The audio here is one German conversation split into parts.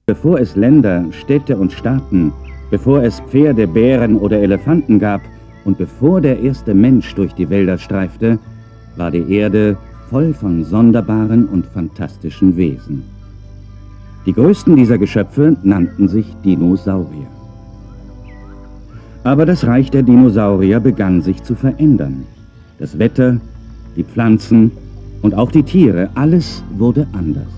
Bevor es Länder, Städte und Staaten, bevor es Pferde, Bären oder Elefanten gab und bevor der erste Mensch durch die Wälder streifte, war die Erde voll von sonderbaren und fantastischen Wesen. Die größten dieser Geschöpfe nannten sich Dinosaurier. Aber das Reich der Dinosaurier begann sich zu verändern. Das Wetter, die Pflanzen und auch die Tiere, alles wurde anders.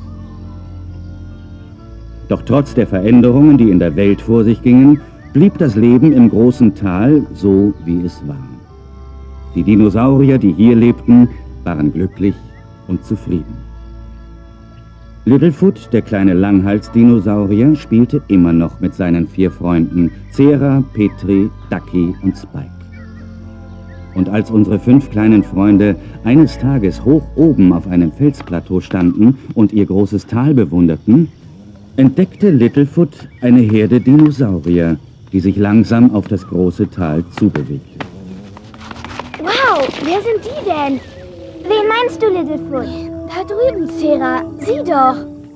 Doch trotz der Veränderungen, die in der Welt vor sich gingen, blieb das Leben im großen Tal so, wie es war. Die Dinosaurier, die hier lebten, waren glücklich und zufrieden. Littlefoot, der kleine Langhalsdinosaurier, spielte immer noch mit seinen 4 Freunden, Cera, Petri, Ducky und Spike. Und als unsere 5 kleinen Freunde eines Tages hoch oben auf einem Felsplateau standen und ihr großes Tal bewunderten, entdeckte Littlefoot eine Herde Dinosaurier, die sich langsam auf das große Tal zubewegte. Wow, wer sind die denn? Wen meinst du, Littlefoot? Da drüben, Cera. Sieh doch.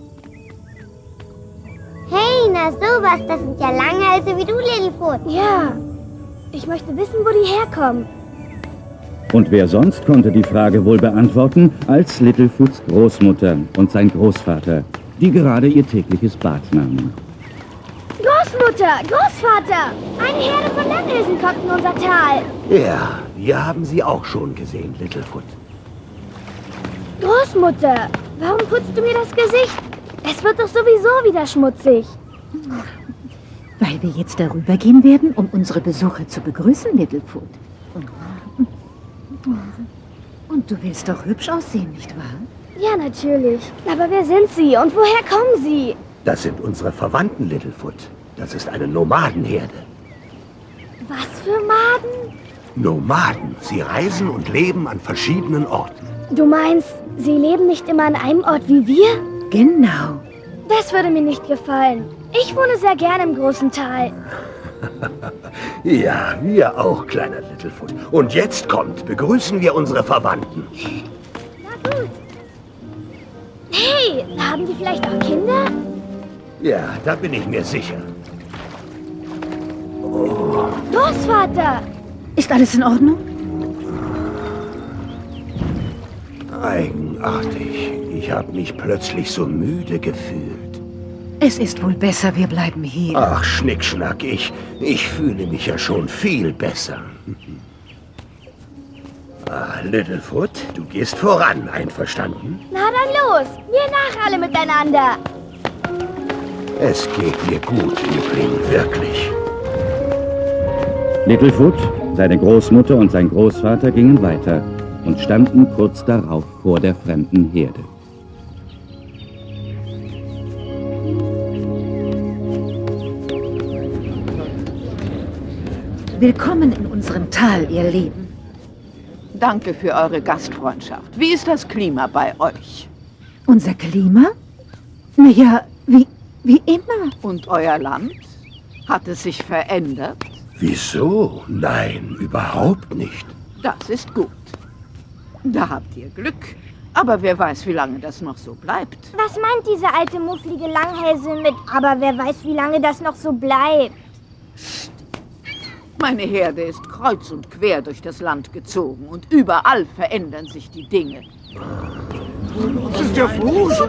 Hey, na sowas, das sind ja Langhälse wie du, Littlefoot. Ja, ich möchte wissen, wo die herkommen. Und wer sonst konnte die Frage wohl beantworten, als Littlefoots Großmutter und sein Großvater, die gerade ihr tägliches Bad nahmen. Großmutter, Großvater, eine Herde von Langhälsen kommt in unser Tal. Ja, wir haben sie auch schon gesehen, Littlefoot. Großmutter, warum putzt du mir das Gesicht? Es wird doch sowieso wieder schmutzig. Weil wir jetzt darüber gehen werden, um unsere Besucher zu begrüßen, Littlefoot. Und du willst doch hübsch aussehen, nicht wahr? Ja, natürlich. Aber wer sind sie und woher kommen sie? Das sind unsere Verwandten, Littlefoot. Das ist eine Nomadenherde. Was für Maden? Nomaden. Sie reisen und leben an verschiedenen Orten. Du meinst, sie leben nicht immer an einem Ort wie wir? Genau. Das würde mir nicht gefallen. Ich wohne sehr gern im großen Tal. Ja, wir auch, kleiner Littlefoot. Und jetzt begrüßen wir unsere Verwandten. Na gut. Hey, haben die vielleicht auch Kinder? Ja, da bin ich mir sicher. Großvater! Ist alles in Ordnung? Eigenartig. Ich habe mich plötzlich so müde gefühlt. Es ist wohl besser, wir bleiben hier. Ach, Schnickschnack, ich fühle mich ja schon viel besser. Littlefoot, du gehst voran, einverstanden? Na dann los, mir nach alle miteinander. Es geht mir gut, Liebling, wirklich. Littlefoot, seine Großmutter und sein Großvater gingen weiter und standen kurz darauf vor der fremden Herde. Willkommen in unserem Tal, ihr Lieben. Danke für eure Gastfreundschaft. Wie ist das Klima bei euch? Unser Klima? Naja, wie immer. Und euer Land? Hat es sich verändert? Wieso? Nein, überhaupt nicht. Das ist gut. Da habt ihr Glück. Aber wer weiß, wie lange das noch so bleibt. Was meint diese alte, mufflige Langhälse mit, aber wer weiß, wie lange das noch so bleibt? Meine Herde ist kreuz und quer durch das Land gezogen und überall verändern sich die Dinge. Das ist ja furchtbar.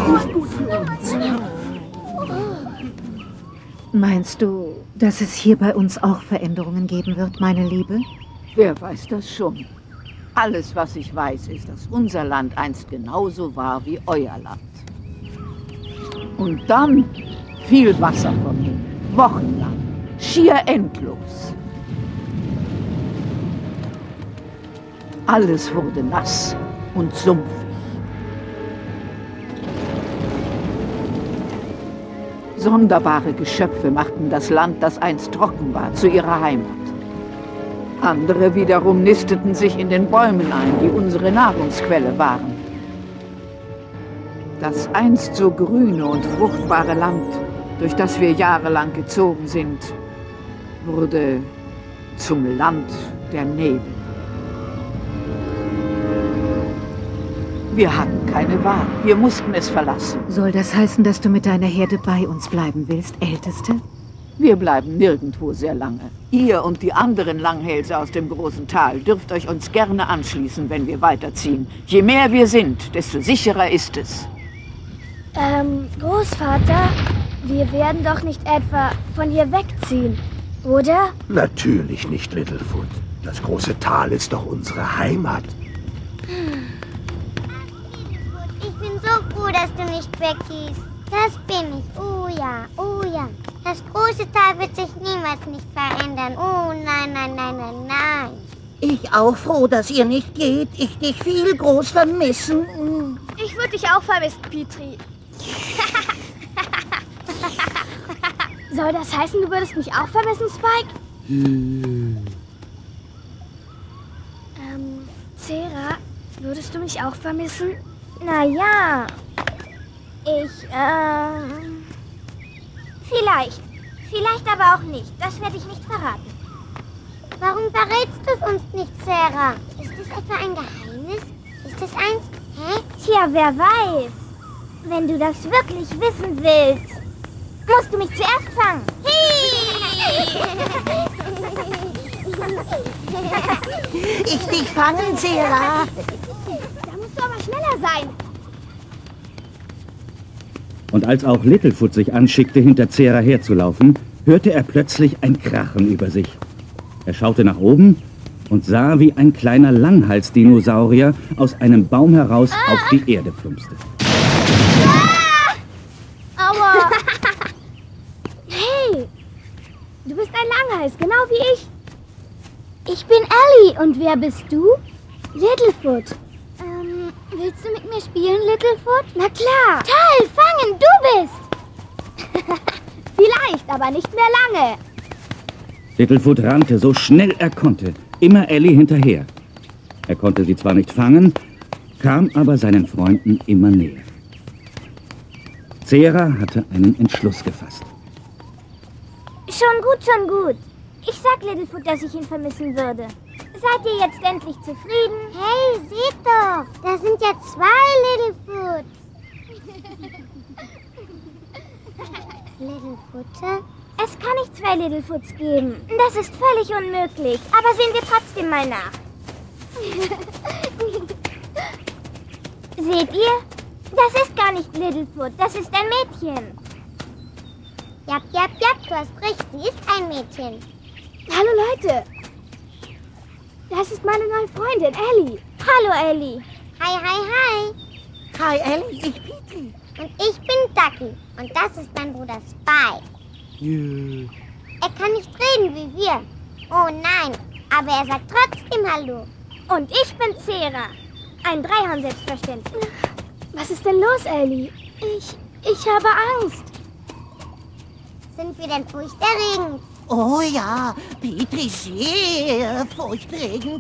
Meinst du, dass es hier bei uns auch Veränderungen geben wird, meine Liebe? Wer weiß das schon? Alles, was ich weiß, ist, dass unser Land einst genauso war wie euer Land. Und dann viel Wasser vom Himmel, wochenlang, schier endlos. Alles wurde nass und sumpfig. Sonderbare Geschöpfe machten das Land, das einst trocken war, zu ihrer Heimat. Andere wiederum nisteten sich in den Bäumen ein, die unsere Nahrungsquelle waren. Das einst so grüne und fruchtbare Land, durch das wir jahrelang gezogen sind, wurde zum Land der Nebel. Wir hatten keine Wahl. Wir mussten es verlassen. Soll das heißen, dass du mit deiner Herde bei uns bleiben willst, Älteste? Wir bleiben nirgendwo sehr lange. Ihr und die anderen Langhälse aus dem großen Tal dürft euch uns gerne anschließen, wenn wir weiterziehen. Je mehr wir sind, desto sicherer ist es. Großvater, wir werden doch nicht etwa von hier wegziehen, oder? Natürlich nicht, Littlefoot. Das große Tal ist doch unsere Heimat. Ich bin so froh, dass du nicht weggehst. Das bin ich. Oh ja, oh ja. Das große Tal wird sich niemals nicht verändern. Oh nein, nein, nein, nein, nein. Ich auch froh, dass ihr nicht geht. Ich dich viel groß vermissen. Ich würde dich auch vermissen, Petrie. Soll das heißen, du würdest mich auch vermissen, Spike? Zera, würdest du mich auch vermissen? Naja, vielleicht. Vielleicht aber auch nicht. Das werde ich nicht verraten. Warum verrätst du es uns nicht, Sarah? Ist es etwa ein Geheimnis? Ist es eins? Hä? Tja, wer weiß. Wenn du das wirklich wissen willst, musst du mich zuerst fangen. Ich dich fangen, Sarah. Da musst du aber schneller sein. Und als auch Littlefoot sich anschickte, hinter Zera herzulaufen, hörte er plötzlich ein Krachen über sich. Er schaute nach oben und sah, wie ein kleiner Langhalsdinosaurier aus einem Baum heraus auf die Erde plumpste. Aua! Hey, du bist ein Langhals, genau wie ich. Ich bin Ellie und wer bist du? Littlefoot. Willst du mit mir spielen, Littlefoot? Na klar. Toll, fangen, du bist. Vielleicht, aber nicht mehr lange. Littlefoot rannte so schnell er konnte, immer Ellie hinterher. Er konnte sie zwar nicht fangen, kam aber seinen Freunden immer näher. Zera hatte einen Entschluss gefasst. Schon gut, schon gut. Ich sag Littlefoot, dass ich ihn vermissen würde. Seid ihr jetzt endlich zufrieden? Hey, seht doch! Da sind ja 2 Littlefoots. Littlefoote? Es kann nicht 2 Littlefoots geben. Das ist völlig unmöglich. Aber sehen wir trotzdem mal nach. Seht ihr? Das ist gar nicht Littlefoot. Das ist ein Mädchen. Jap, jap, jap. Du hast recht. Sie ist ein Mädchen. Hallo Leute. Das ist meine neue Freundin, Ellie. Hallo, Ellie. Hi, hi, hi. Hi, Ellie, ich Petrie. Und ich bin Ducky. Und das ist mein Bruder Spike. Er kann nicht reden wie wir. Oh nein, aber er sagt trotzdem Hallo. Und ich bin Zera. Ein Dreihorn selbstverständlich. Was ist denn los, Ellie? Ich habe Angst. Sind wir denn furchterregend? Oh ja, Petrie, sehr furchterregend.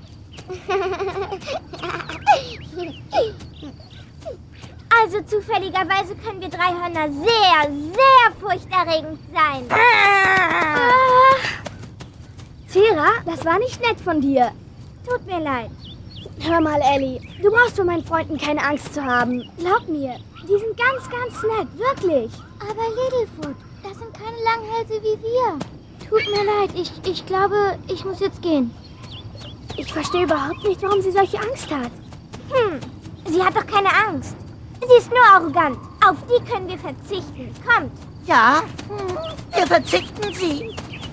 Also zufälligerweise können wir Dreihörner sehr, sehr furchterregend sein. Zera, das war nicht nett von dir. Tut mir leid. Hör mal, Ellie, du brauchst vor meinen Freunden keine Angst zu haben. Glaub mir, die sind ganz, ganz nett, wirklich. Aber Littlefoot, das sind keine Langhälse wie wir. Tut mir leid, ich glaube, ich muss jetzt gehen. Ich verstehe überhaupt nicht, warum sie solche Angst hat. Sie hat doch keine Angst. Sie ist nur arrogant. Auf die können wir verzichten. Kommt. Ja, wir verzichten sie.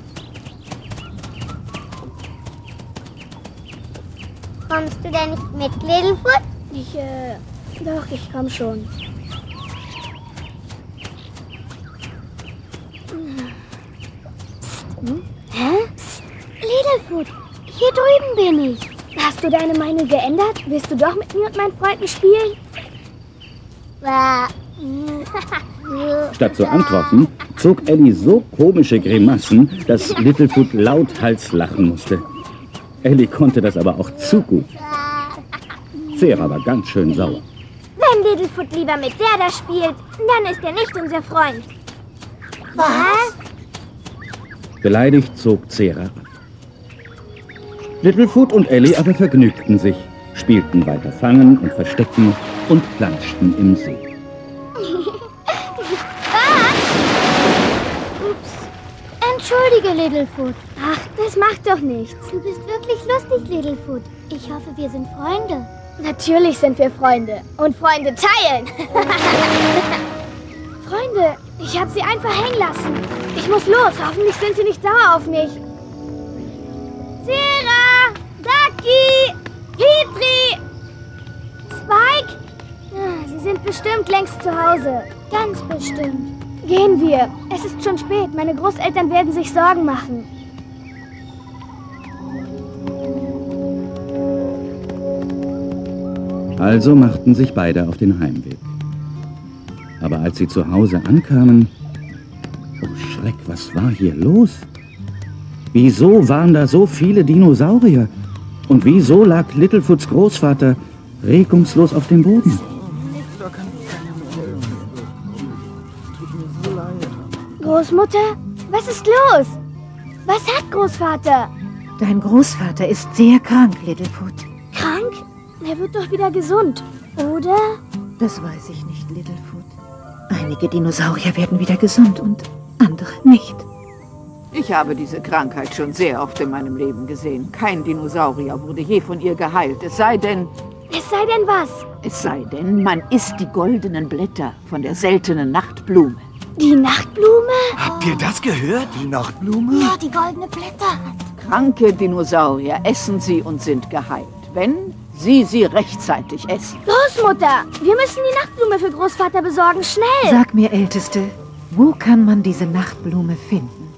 Kommst du denn nicht mit, Littlefoot? Doch, ich komm schon. Hä? Littlefoot, hier drüben bin ich. Hast du deine Meinung geändert? Willst du doch mit mir und meinen Freunden spielen? Statt zu antworten, zog Ellie so komische Grimassen, dass Littlefoot lauthals lachen musste. Ellie konnte das aber auch zu gut. Zera war ganz schön sauer. Wenn Littlefoot lieber mit der da spielt, dann ist er nicht unser Freund. Was? Beleidigt zog Zera ab. Littlefoot und Ellie aber vergnügten sich. spielten weiter Fangen und Verstecken und planschten im See. Entschuldige, Littlefoot. Ach, das macht doch nichts. Du bist wirklich lustig, Littlefoot. Ich hoffe, wir sind Freunde. Natürlich sind wir Freunde. Und Freunde teilen. Freunde, ich habe sie einfach hängen lassen. Ich muss los. Hoffentlich sind sie nicht sauer auf mich. Sarah! Ducky! Petri! Spike? Sie sind bestimmt längst zu Hause. Ganz bestimmt. Gehen wir. Es ist schon spät. Meine Großeltern werden sich Sorgen machen. Also machten sich beide auf den Heimweg. Aber als sie zu Hause ankamen... Oh Schreck, was war hier los? Wieso waren da so viele Dinosaurier? Und wieso lag Littlefoots Großvater regungslos auf dem Boden? Großmutter? Was ist los? Was hat Großvater? Dein Großvater ist sehr krank, Littlefoot. Krank? Er wird doch wieder gesund, oder? Das weiß ich nicht, Littlefoot. Einige Dinosaurier werden wieder gesund und andere nicht. Ich habe diese Krankheit schon sehr oft in meinem Leben gesehen. Kein Dinosaurier wurde je von ihr geheilt. Es sei denn... Es sei denn was? Es sei denn, man isst die goldenen Blätter von der seltenen Nachtblume. Die Nachtblume? Habt ihr das gehört? Die Nachtblume? Ja, die goldene Blätter. Kranke Dinosaurier essen sie und sind geheilt, wenn sie rechtzeitig essen. Großmutter, wir müssen die Nachtblume für Großvater besorgen, schnell! Sag mir, Älteste, wo kann man diese Nachtblume finden?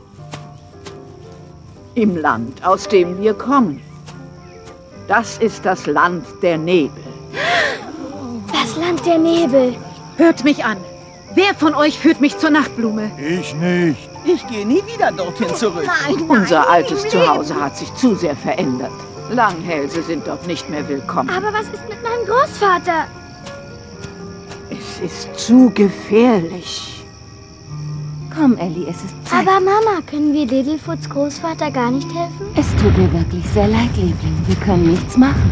Im Land, aus dem wir kommen. Das ist das Land der Nebel. Das Land der Nebel. Hört mich an. Wer von euch führt mich zur Nachtblume? Ich nicht. Ich gehe nie wieder dorthin zurück. Unser altes Zuhause hat sich zu sehr verändert. Langhälse sind dort nicht mehr willkommen. Aber was ist mit meinem Großvater? Es ist zu gefährlich. Komm, Ellie, es ist Zeit. Aber Mama, können wir Littlefoots Großvater gar nicht helfen? Es tut mir wirklich sehr leid, Liebling. Wir können nichts machen.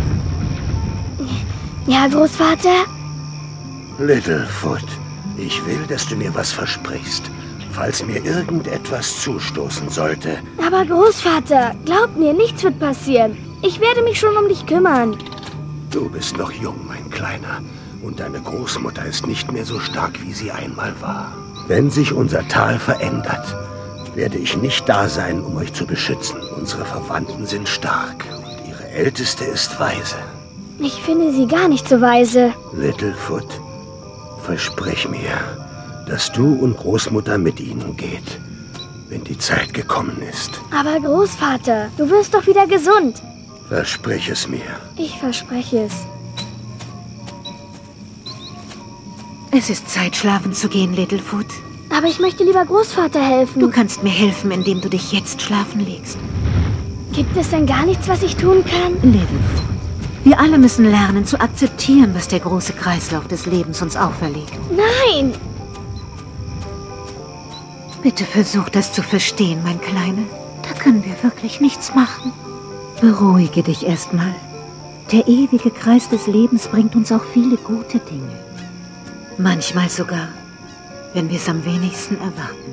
Ja, Großvater? Littlefoot, ich will, dass du mir was versprichst, falls mir irgendetwas zustoßen sollte. Aber Großvater, glaub mir, nichts wird passieren. Ich werde mich schon um dich kümmern. Du bist noch jung, mein Kleiner, und deine Großmutter ist nicht mehr so stark, wie sie einmal war. Wenn sich unser Tal verändert, werde ich nicht da sein, um euch zu beschützen. Unsere Verwandten sind stark und ihre Älteste ist weise. Ich finde sie gar nicht so weise. Littlefoot, versprich mir, dass du und Großmutter mit ihnen geht, wenn die Zeit gekommen ist. Aber Großvater, du wirst doch wieder gesund. Versprich es mir. Ich verspreche es. Es ist Zeit, schlafen zu gehen, Littlefoot. Aber ich möchte lieber Großvater helfen. Du kannst mir helfen, indem du dich jetzt schlafen legst. Gibt es denn gar nichts, was ich tun kann? Littlefoot, wir alle müssen lernen zu akzeptieren, was der große Kreislauf des Lebens uns auferlegt. Nein! Bitte versuch das zu verstehen, mein Kleiner. Da können wir wirklich nichts machen. Beruhige dich erstmal. Der ewige Kreis des Lebens bringt uns auch viele gute Dinge. Manchmal sogar, wenn wir es am wenigsten erwarten.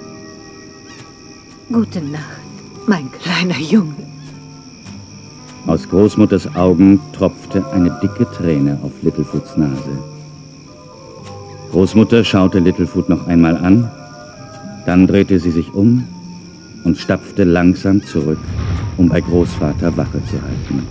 Gute Nacht, mein kleiner Junge. Aus Großmutters Augen tropfte eine dicke Träne auf Littlefoots Nase. Großmutter schaute Littlefoot noch einmal an, dann drehte sie sich um und stapfte langsam zurück, um bei Großvater Wache zu halten.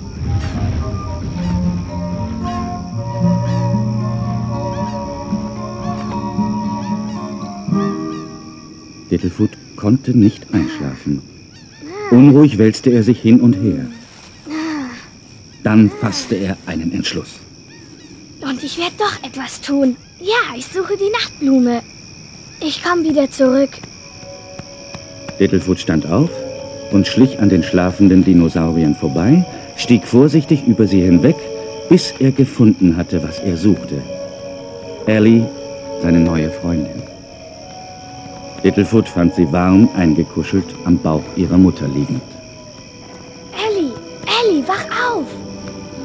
Littlefoot konnte nicht einschlafen. Unruhig wälzte er sich hin und her. Dann fasste er einen Entschluss. Und ich werde doch etwas tun. Ja, ich suche die Nachtblume. Ich komme wieder zurück. Littlefoot stand auf und schlich an den schlafenden Dinosauriern vorbei, stieg vorsichtig über sie hinweg, bis er gefunden hatte, was er suchte. Ellie, seine neue Freundin. Littlefoot fand sie warm eingekuschelt am Bauch ihrer Mutter liegend. Ellie, wach auf!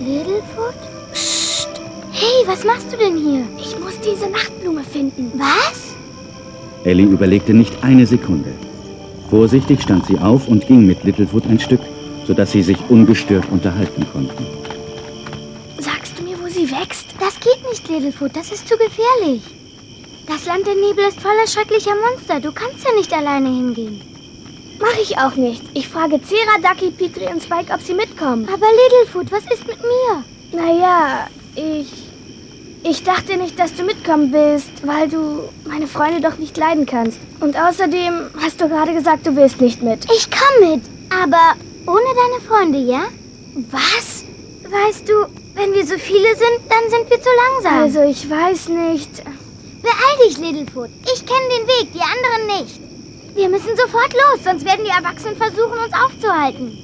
Littlefoot? Psst! Hey, was machst du denn hier? Ich muss diese Nachtblume finden. Was? Ellie überlegte nicht eine Sekunde. Vorsichtig stand sie auf und ging mit Littlefoot ein Stück, sodass sie sich ungestört unterhalten konnten. Sagst du mir, wo sie wächst? Das geht nicht, Littlefoot. Das ist zu gefährlich. Das Land der Nebel ist voller schrecklicher Monster. Du kannst ja nicht alleine hingehen. Mach ich auch nicht. Ich frage Zera, Ducky, Petrie und Spike, ob sie mitkommen. Aber Littlefoot, was ist mit mir? Naja, ich dachte nicht, dass du mitkommen willst, weil du meine Freunde doch nicht leiden kannst. Und außerdem hast du gerade gesagt, du willst nicht mit. Ich komme mit, aber ohne deine Freunde, ja? Was? Weißt du, wenn wir so viele sind, dann sind wir zu langsam. Also, ich weiß nicht. Beeil dich, Littlefoot. Ich kenne den Weg, die anderen nicht. Wir müssen sofort los, sonst werden die Erwachsenen versuchen, uns aufzuhalten.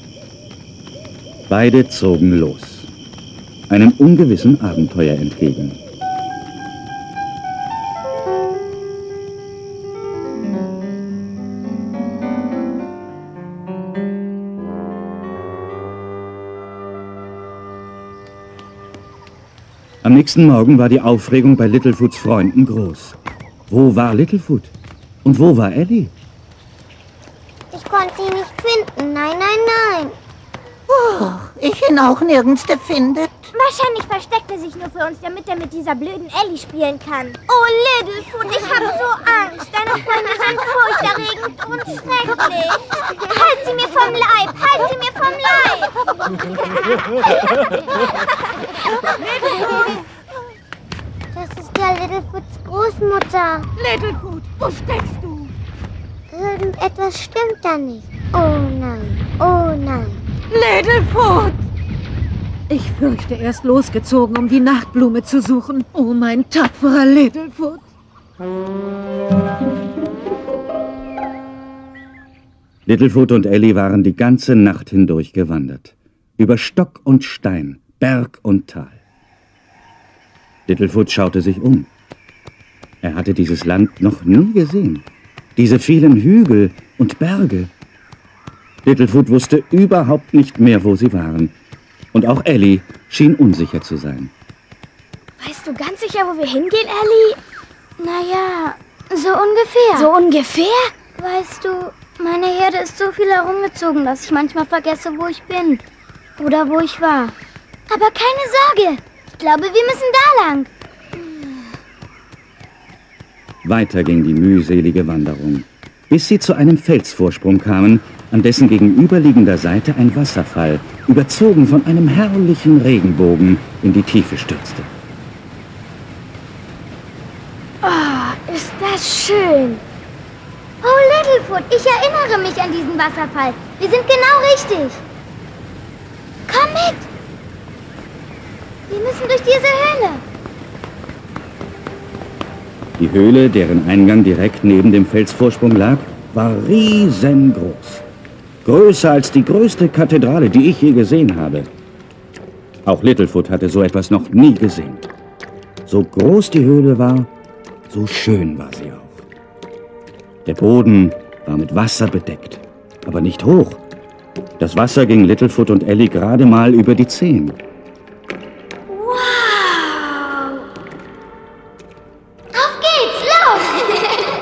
Beide zogen los. Einem ungewissen Abenteuer entgegen. Am nächsten Morgen war die Aufregung bei Littlefoots Freunden groß. Wo war Littlefoot? Und wo war Ellie? Ich konnte sie nicht finden. Nein, nein, nein. Oh, ich ihn auch nirgends findet. Wahrscheinlich versteckt er sich nur für uns, damit er mit dieser blöden Ellie spielen kann. Oh, Littlefoot, ich habe so Angst. Deine Freunde sind furchterregend und schrecklich. Halt sie mir vom Leib! Halt sie mir vom Leib! Das ist ja Littlefoots Großmutter. Littlefoot, wo steckst du? Irgendetwas stimmt da nicht. Oh nein, oh nein. Littlefoot! Ich fürchte, er ist losgezogen, um die Nachtblume zu suchen. Oh, mein tapferer Littlefoot. Littlefoot und Ellie waren die ganze Nacht hindurch gewandert. Über Stock und Stein, Berg und Tal. Littlefoot schaute sich um. Er hatte dieses Land noch nie gesehen. Diese vielen Hügel und Berge. Littlefoot wusste überhaupt nicht mehr, wo sie waren. Und auch Ellie schien unsicher zu sein. Weißt du ganz sicher, wo wir hingehen, Ellie? Naja, so ungefähr. So ungefähr? Weißt du, meine Herde ist so viel herumgezogen, dass ich manchmal vergesse, wo ich bin. Oder wo ich war. Aber keine Sorge. Ich glaube, wir müssen da lang. Weiter ging die mühselige Wanderung, bis sie zu einem Felsvorsprung kamen, an dessen gegenüberliegender Seite ein Wasserfall, überzogen von einem herrlichen Regenbogen, in die Tiefe stürzte. Oh, ist das schön. Oh, Littlefoot, ich erinnere mich an diesen Wasserfall. Wir sind genau richtig. Komm mit. Wir müssen durch diese Höhle. Die Höhle, deren Eingang direkt neben dem Felsvorsprung lag, war riesengroß. Größer als die größte Kathedrale, die ich je gesehen habe. Auch Littlefoot hatte so etwas noch nie gesehen. So groß die Höhle war, so schön war sie auch. Der Boden war mit Wasser bedeckt, aber nicht hoch. Das Wasser ging Littlefoot und Ellie gerade mal über die Zehen. Wow! Auf geht's, los!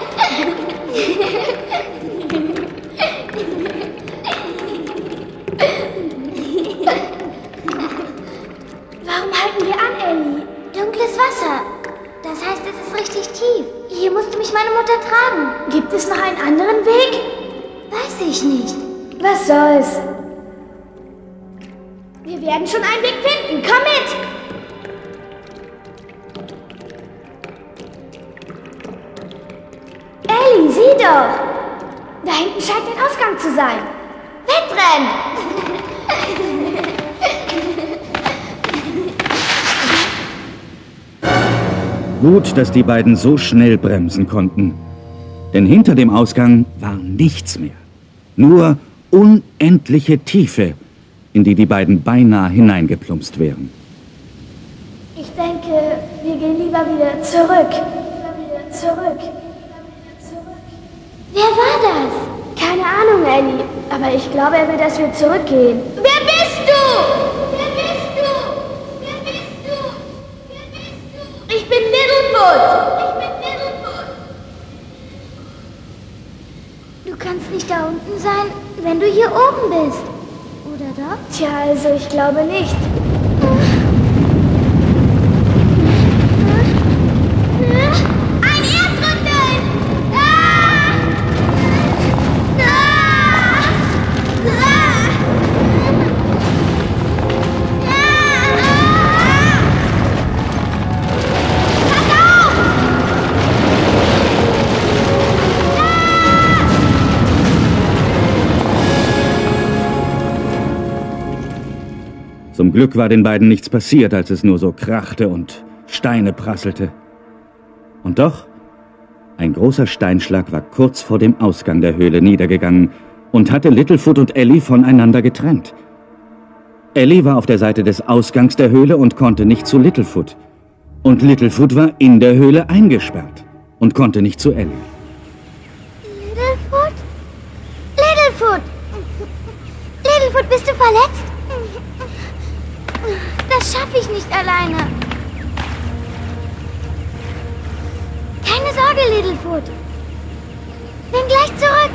Warum halten wir an, Ellie? Dunkles Wasser. Das heißt, es ist richtig tief. Hier musste mich meine Mutter tragen. Gibt es noch einen anderen Weg? Weiß ich nicht. Was soll's? Wir werden schon einen Weg finden. Komm mit! Ellie, sieh doch! Da hinten scheint ein Ausgang zu sein. Wegrennen! Gut, dass die beiden so schnell bremsen konnten. Denn hinter dem Ausgang war nichts mehr. Nur unendliche Tiefe, in die die beiden beinahe hineingeplumpst wären. Ich denke, wir gehen lieber wieder zurück. Wer war das? Keine Ahnung, Ellie. Aber ich glaube, er will, dass wir zurückgehen. Wer bist du? Wer bist du? Du kannst nicht da unten sein, wenn du hier oben bist. Oder doch? Tja, also ich glaube nicht. Ein Erdrütteln! Zum Glück war den beiden nichts passiert, als es nur so krachte und Steine prasselte. Und doch, ein großer Steinschlag war kurz vor dem Ausgang der Höhle niedergegangen und hatte Littlefoot und Ellie voneinander getrennt. Ellie war auf der Seite des Ausgangs der Höhle und konnte nicht zu Littlefoot. Und Littlefoot war in der Höhle eingesperrt und konnte nicht zu Ellie. Littlefoot? Littlefoot! Littlefoot, bist du verletzt? Das schaffe ich nicht alleine. Keine Sorge, Littlefoot. Bin gleich zurück.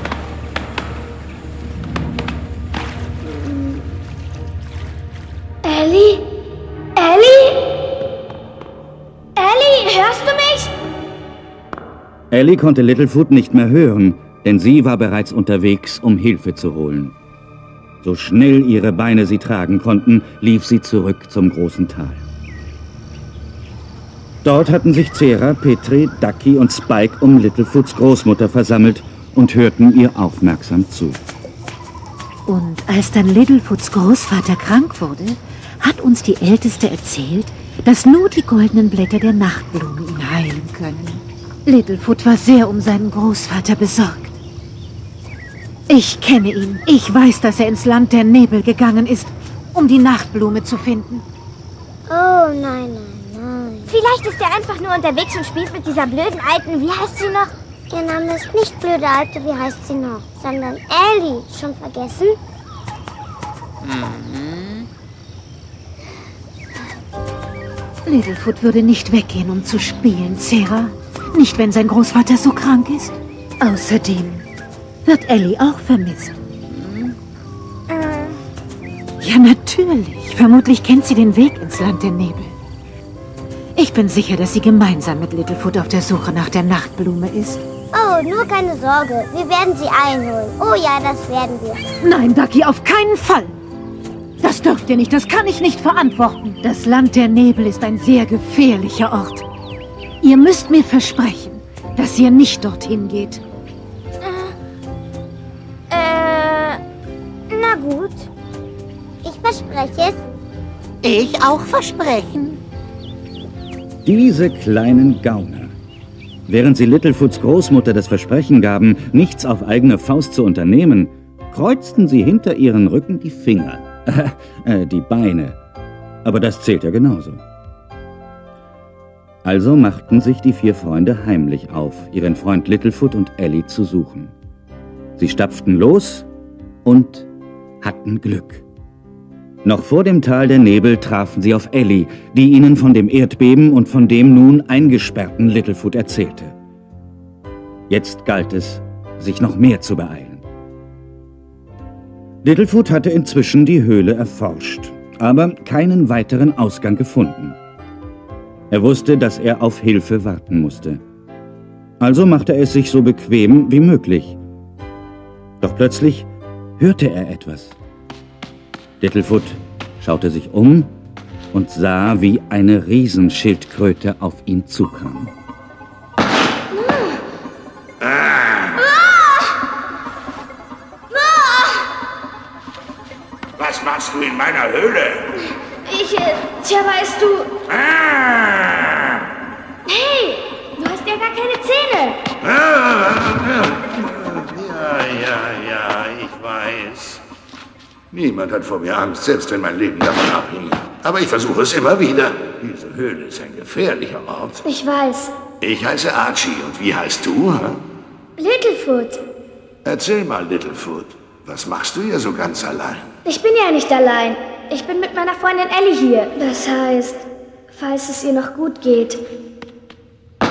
Ellie? Ellie? Ellie, hörst du mich? Ellie konnte Littlefoot nicht mehr hören, denn sie war bereits unterwegs, um Hilfe zu holen. So schnell ihre Beine sie tragen konnten, lief sie zurück zum großen Tal. Dort hatten sich Zera, Petri, Ducky und Spike um Littlefoots Großmutter versammelt und hörten ihr aufmerksam zu. Und als dann Littlefoots Großvater krank wurde, hat uns die Älteste erzählt, dass nur die goldenen Blätter der Nachtblume ihn heilen können. Littlefoot war sehr um seinen Großvater besorgt. Ich kenne ihn. Ich weiß, dass er ins Land der Nebel gegangen ist, um die Nachtblume zu finden. Oh, nein, nein, nein. Vielleicht ist er einfach nur unterwegs und spielt mit dieser blöden Alten. Wie heißt sie noch? Ihr Name ist nicht blöde Alte, wie heißt sie noch? Sondern Ellie. Schon vergessen? Littlefoot würde nicht weggehen, um zu spielen, Zera. Nicht, wenn sein Großvater so krank ist. Außerdem wird Ellie auch vermisst. Ja, natürlich. Vermutlich kennt sie den Weg ins Land der Nebel. Ich bin sicher, dass sie gemeinsam mit Littlefoot auf der Suche nach der Nachtblume ist. Oh, nur keine Sorge. Wir werden sie einholen. Oh ja, das werden wir. Nein, Ducky, auf keinen Fall. Das dürft ihr nicht, das kann ich nicht verantworten. Das Land der Nebel ist ein sehr gefährlicher Ort. Ihr müsst mir versprechen, dass ihr nicht dorthin geht. Na gut. Ich verspreche es. Ich auch versprechen. Diese kleinen Gauner. Während sie Littlefoots Großmutter das Versprechen gaben, nichts auf eigene Faust zu unternehmen, kreuzten sie hinter ihren Rücken die Finger. Die Beine. Aber das zählt ja genauso. Also machten sich die 4 Freunde heimlich auf, ihren Freund Littlefoot und Ellie zu suchen. Sie stapften los und hatten Glück. Noch vor dem Tal der Nebel trafen sie auf Ellie, die ihnen von dem Erdbeben und von dem nun eingesperrten Littlefoot erzählte. Jetzt galt es, sich noch mehr zu beeilen. Littlefoot hatte inzwischen die Höhle erforscht, aber keinen weiteren Ausgang gefunden. Er wusste, dass er auf Hilfe warten musste. Also machte er es sich so bequem wie möglich. Doch plötzlich hörte er etwas. Littlefoot schaute sich um und sah, wie eine Riesenschildkröte auf ihn zukam. Was machst du in meiner Höhle? Tja, weißt du... Hey, du hast ja gar keine Zähne. Ja, ich weiß. Niemand hat vor mir Angst, selbst wenn mein Leben davon abhing. Aber ich versuche es immer wieder. Diese Höhle ist ein gefährlicher Ort. Ich weiß. Ich heiße Archie. Und wie heißt du? Littlefoot. Erzähl mal, Littlefoot. Was machst du hier so ganz allein? Ich bin ja nicht allein. Ich bin mit meiner Freundin Ellie hier. Das heißt, falls es ihr noch gut geht.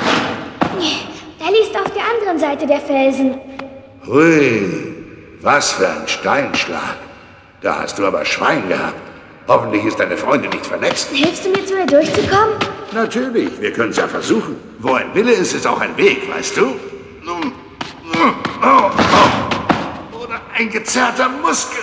Ellie ist auf der anderen Seite der Felsen. Hui, was für ein Steinschlag. Da hast du aber Schwein gehabt. Hoffentlich ist deine Freundin nicht verletzt. Hilfst du mir, zu ihr durchzukommen? Natürlich, wir können es ja versuchen. Wo ein Wille ist, ist auch ein Weg, weißt du? Oder ein gezerrter Muskel.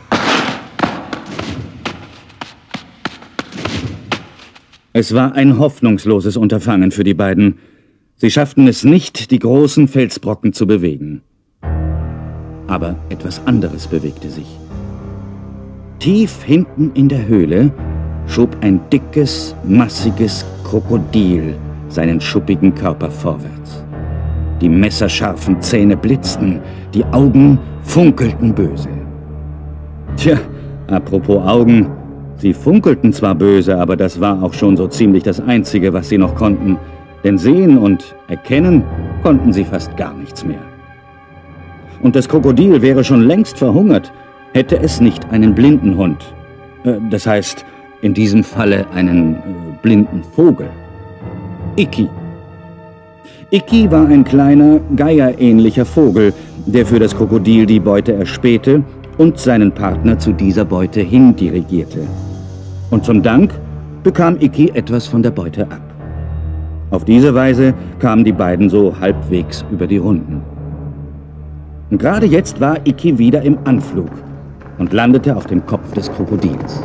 Es war ein hoffnungsloses Unterfangen für die beiden. Sie schafften es nicht, die großen Felsbrocken zu bewegen. Aber etwas anderes bewegte sich. Tief hinten in der Höhle schob ein dickes, massiges Krokodil seinen schuppigen Körper vorwärts. Die messerscharfen Zähne blitzten, die Augen funkelten böse. Tja, apropos Augen, sie funkelten zwar böse, aber das war auch schon so ziemlich das Einzige, was sie noch konnten. Denn sehen und erkennen konnten sie fast gar nichts mehr. Und das Krokodil wäre schon längst verhungert, hätte es nicht einen blinden Hund. Das heißt, in diesem Falle einen blinden Vogel. Iki. Iki war ein kleiner, geierähnlicher Vogel, der für das Krokodil die Beute erspähte und seinen Partner zu dieser Beute hindirigierte. Und zum Dank bekam Iki etwas von der Beute ab. Auf diese Weise kamen die beiden so halbwegs über die Runden. Und gerade jetzt war Iki wieder im Anflug und landete auf dem Kopf des Krokodils.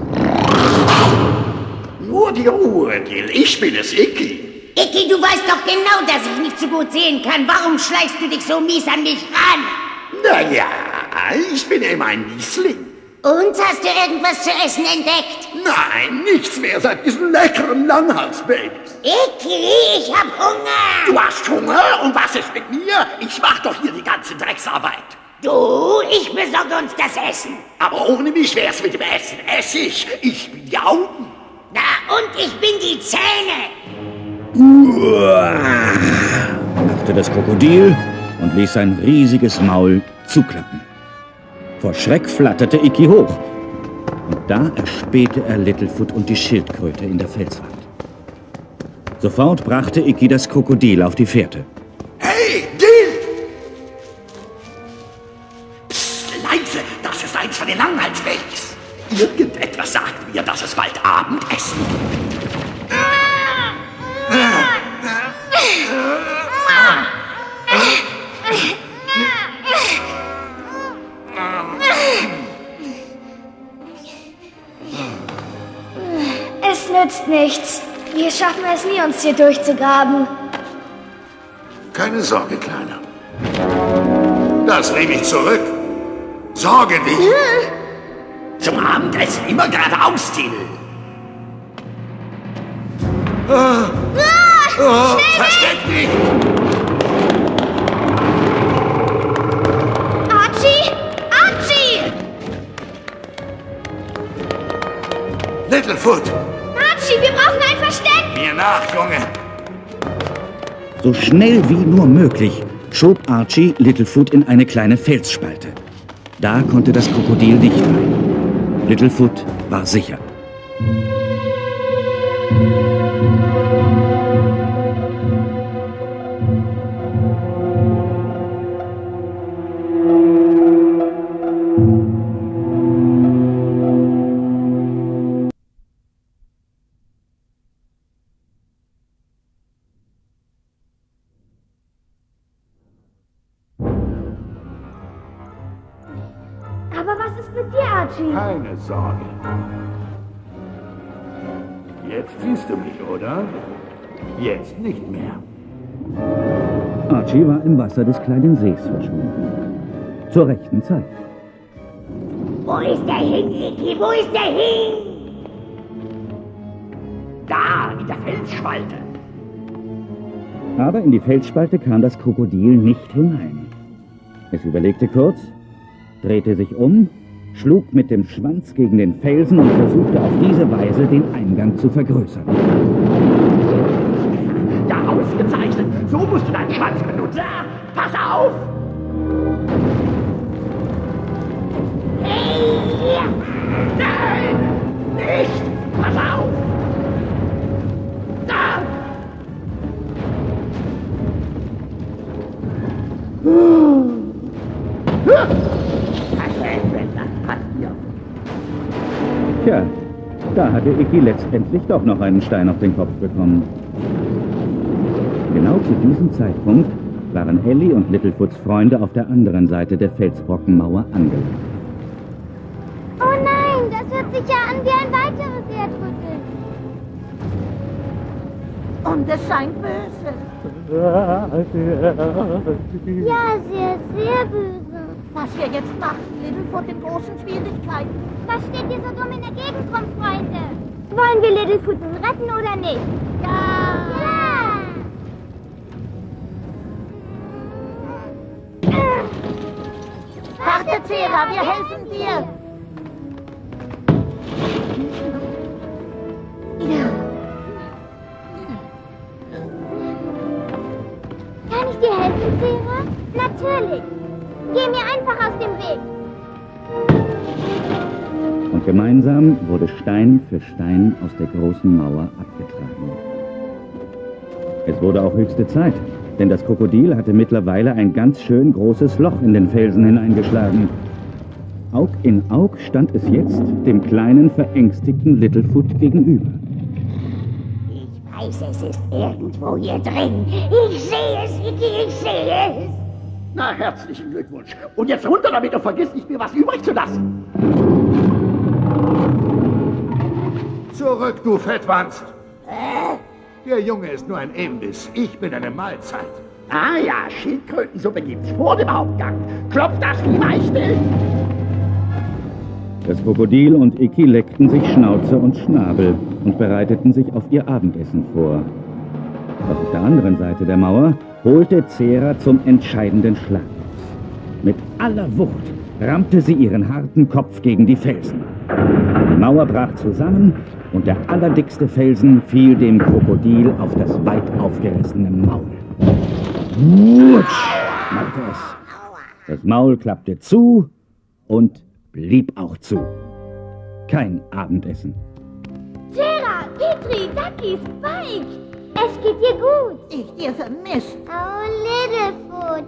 Nur die Ruhe, Gil. Ich bin es, Iki. Iki, du weißt doch genau, dass ich nicht so gut sehen kann. Warum schleichst du dich so mies an mich ran? Naja, ich bin eben ein Miesling. Und hast du irgendwas zu essen entdeckt? Nein, nichts mehr seit diesen leckeren Langhals-Babys. Iki, ich hab Hunger. Du hast Hunger? Und was ist mit mir? Ich mach doch hier die ganze Drecksarbeit. Du, ich besorge uns das Essen. Aber ohne mich wär's mit dem Essen. Ess ich. Ich bin die Augen. Na, und ich bin die Zähne. Machte das Krokodil und ließ sein riesiges Maul zuklappen. Vor Schreck flatterte Iki hoch. Und da erspähte er Littlefoot und die Schildkröte in der Felswand. Sofort brachte Iki das Krokodil auf die Fährte. Hey, Gil! Psst, leise, das ist eins von den Langhalsbabys. Irgendetwas sagt mir, dass es bald Abendessen gibt. Es nützt nichts. Wir schaffen es nie, uns hier durchzugraben. Keine Sorge, Kleiner. Das nehme ich zurück. Sorge nicht. Zum Abendessen immer geradeaus, Till. Versteck dich! Archie! Archie! Littlefoot! Archie, wir brauchen ein Versteck! Mir nach, Junge! So schnell wie nur möglich schob Archie Littlefoot in eine kleine Felsspalte. Da konnte das Krokodil nicht rein. Littlefoot war sicher. Aber was ist mit dir, Archie? Keine Sorge. Jetzt siehst du mich, oder? Jetzt nicht mehr. Archie war im Wasser des kleinen Sees verschwunden. Zur rechten Zeit. Wo ist der hin, Iki? Wo ist der hin? Da, in der Felsspalte. Aber in die Felsspalte kam das Krokodil nicht hinein. Es überlegte kurz, drehte sich um, schlug mit dem Schwanz gegen den Felsen und versuchte auf diese Weise den Eingang zu vergrößern. Ja, ausgezeichnet. So musst du deinen Schwanz benutzen. Pass auf! Hey! Nein! Nicht! Pass auf! Da! Tja, da hatte Icky letztendlich doch noch einen Stein auf den Kopf bekommen. Genau zu diesem Zeitpunkt waren Ellie und Littlefoots Freunde auf der anderen Seite der Felsbrockenmauer angelangt. Oh nein, das hört sich ja an wie ein weiteres Erdrütteln. Und es scheint böse. Ja, sehr, sehr böse. Was wir jetzt machen, Littlefoot in großen Schwierigkeiten. Was steht hier so dumm in der Gegend rum, Freunde? Wollen wir Littlefoot nun retten oder nicht? Ja! Warte, Zera, wir helfen dir. Kann ich dir helfen, Zera? Natürlich. Geh mir einfach aus dem Weg. Und gemeinsam wurde Stein für Stein aus der großen Mauer abgetragen. Es wurde auch höchste Zeit, denn das Krokodil hatte mittlerweile ein ganz schön großes Loch in den Felsen hineingeschlagen. Aug in Aug stand es jetzt dem kleinen, verängstigten Littlefoot gegenüber. Ich weiß, es ist irgendwo hier drin. Ich sehe es, Icky, ich sehe es. Na, herzlichen Glückwunsch. Und jetzt runter damit und vergiss nicht, mir was übrig zu lassen. Zurück, du Fettwanst. Der Junge ist nur ein Imbiss. Ich bin eine Mahlzeit. Ah ja, Schildkrötensuppe gibt's vor dem Hauptgang. Klopft das Vieh mal still. Das Krokodil und Icky leckten sich Schnauze und Schnabel und bereiteten sich auf ihr Abendessen vor. Doch auf der anderen Seite der Mauer holte Zera zum entscheidenden Schlag aus. Mit aller Wucht rammte sie ihren harten Kopf gegen die Felsen. Die Mauer brach zusammen und der allerdickste Felsen fiel dem Krokodil auf das weit aufgerissene Maul. Wutsch, machte es. Das Maul klappte zu und blieb auch zu. Kein Abendessen. Zera, Petri, Ducky, Spike. Es geht dir gut. Ich dir vermisst. Oh, Littlefoot.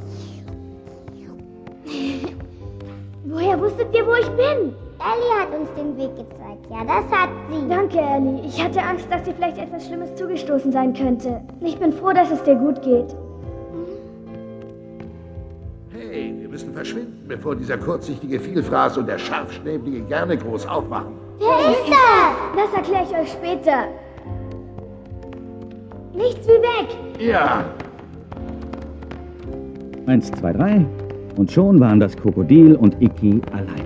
Woher wusstet ihr, wo ich bin? Ellie hat uns den Weg gezeigt. Ja, das hat sie. Danke, Ellie. Ich hatte Angst, dass dir vielleicht etwas Schlimmes zugestoßen sein könnte. Ich bin froh, dass es dir gut geht. Hey, wir müssen verschwinden, bevor dieser kurzsichtige Vielfraß und der scharfschnäblige gerne groß aufwachen. Wer ist das? Das erkläre ich euch später. Nichts wie weg. Ja. 1, 2, 3 und schon waren das Krokodil und Icky allein.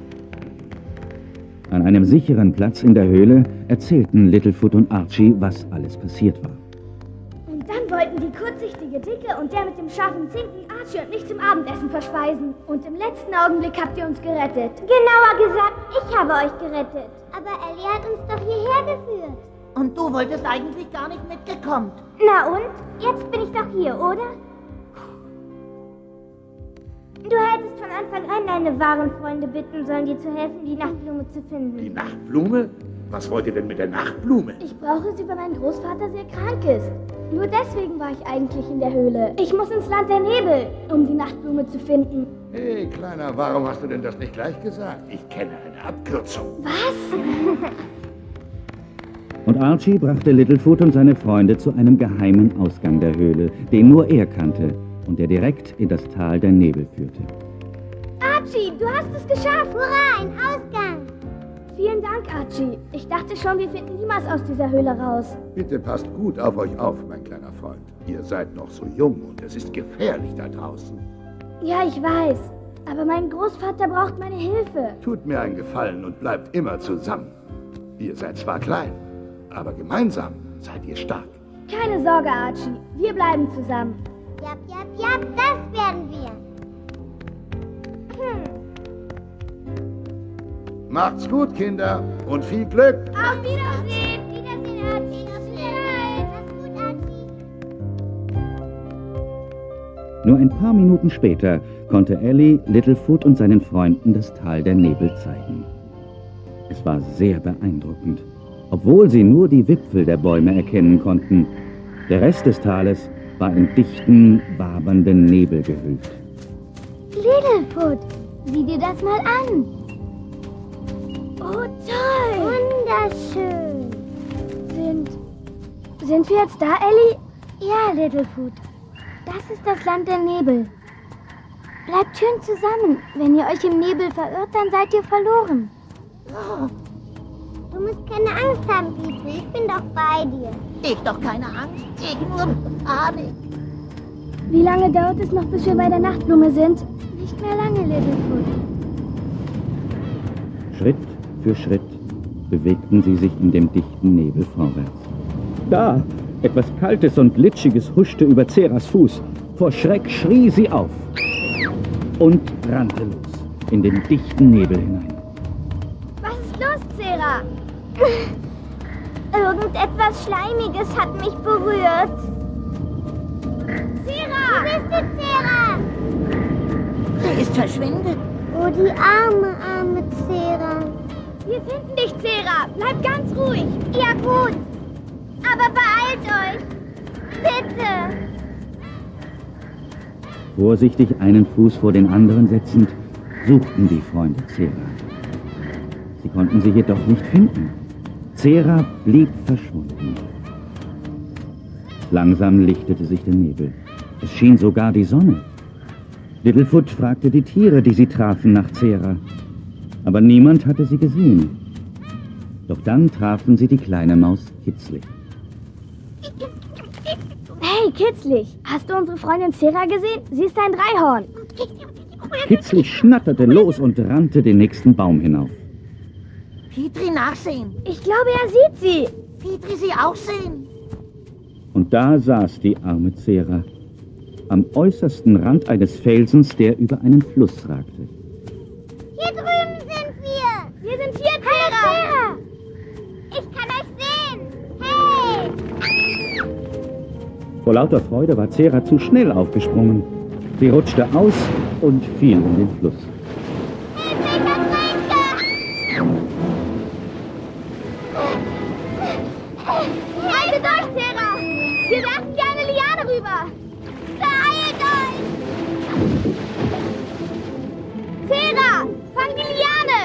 An einem sicheren Platz in der Höhle erzählten Littlefoot und Archie, was alles passiert war. Und dann wollten die kurzsichtige Dicke und der mit dem scharfen Zinken Archie und mich zum Abendessen verspeisen. Und im letzten Augenblick habt ihr uns gerettet. Genauer gesagt, ich habe euch gerettet. Aber Ellie hat uns doch hierher geführt. Und du wolltest eigentlich gar nicht mitgekommen. Na und? Jetzt bin ich doch hier, oder? Du hättest von Anfang an deine wahren Freunde bitten sollen, dir zu helfen, die Nachtblume zu finden. Die Nachtblume? Was wollt ihr denn mit der Nachtblume? Ich brauche sie, weil mein Großvater sehr krank ist. Nur deswegen war ich eigentlich in der Höhle. Ich muss ins Land der Nebel, um die Nachtblume zu finden. Hey, Kleiner, warum hast du denn das nicht gleich gesagt? Ich kenne eine Abkürzung. Was? Und Archie brachte Littlefoot und seine Freunde zu einem geheimen Ausgang der Höhle, den nur er kannte und der direkt in das Tal der Nebel führte. Archie, du hast es geschafft! Hurra, ein Ausgang! Vielen Dank, Archie. Ich dachte schon, wir finden niemals aus dieser Höhle raus. Bitte passt gut auf euch auf, mein kleiner Freund. Ihr seid noch so jung und es ist gefährlich da draußen. Ja, ich weiß. Aber mein Großvater braucht meine Hilfe. Tut mir einen Gefallen und bleibt immer zusammen. Ihr seid zwar klein, aber gemeinsam seid ihr stark. Keine Sorge, Archie. Wir bleiben zusammen. Jap, jap, jap, das werden wir. Macht's gut, Kinder, und viel Glück. Auf Wiedersehen. Wiedersehen, Archie. Wiedersehen. Mach's gut, Archie. Nur ein paar Minuten später konnte Ellie Littlefoot und seinen Freunden das Tal der Nebel zeigen. Es war sehr beeindruckend, obwohl sie nur die Wipfel der Bäume erkennen konnten. Der Rest des Tales war in dichten, wabernden Nebel gehüllt. Littlefoot, sieh dir das mal an. Oh, toll. Wunderschön. Sind wir jetzt da, Ellie? Ja, Littlefoot. Das ist das Land der Nebel. Bleibt schön zusammen. Wenn ihr euch im Nebel verirrt, dann seid ihr verloren. Oh. Du musst keine Angst haben, Petri. Ich bin doch bei dir. Ich doch keine Angst. Ich nur Panik. Wie lange dauert es noch, bis wir bei der Nachtblume sind? Nicht mehr lange, Littlefoot. Schritt für Schritt bewegten sie sich in dem dichten Nebel vorwärts. Da! Etwas Kaltes und Glitschiges huschte über Ceras Fuß. Vor Schreck schrie sie auf und rannte los in den dichten Nebel hinein. Was ist los, Cera? Irgendetwas Schleimiges hat mich berührt. Cera! Wo bist du, Cera? Sie ist verschwindet. Oh, die arme Cera. Wir finden dich, Cera. Bleib ganz ruhig. Ja, gut. Aber beeilt euch. Bitte. Vorsichtig einen Fuß vor den anderen setzend, suchten die Freunde Cera. Sie konnten sie jedoch nicht finden. Cera blieb verschwunden. Langsam lichtete sich der Nebel. Es schien sogar die Sonne. Littlefoot fragte die Tiere, die sie trafen, nach Cera. Aber niemand hatte sie gesehen. Doch dann trafen sie die kleine Maus Kitzlich. Hey, Kitzlich, hast du unsere Freundin Cera gesehen? Sie ist ein Dreihorn. Kitzlich schnatterte los und rannte den nächsten Baum hinauf. Petri nachsehen. Ich glaube, er sieht sie. Petri sie auch sehen. Und da saß die arme Cera am äußersten Rand eines Felsens, der über einen Fluss ragte. Hier drüben sind wir. Wir sind hier, Cera. Ich kann euch sehen. Hey. Vor lauter Freude war Cera zu schnell aufgesprungen. Sie rutschte aus und fiel in den Fluss. Haltet euch, Cera. Wir werfen dir eine Liane rüber. Beeilt euch. Cera, fang die Liane.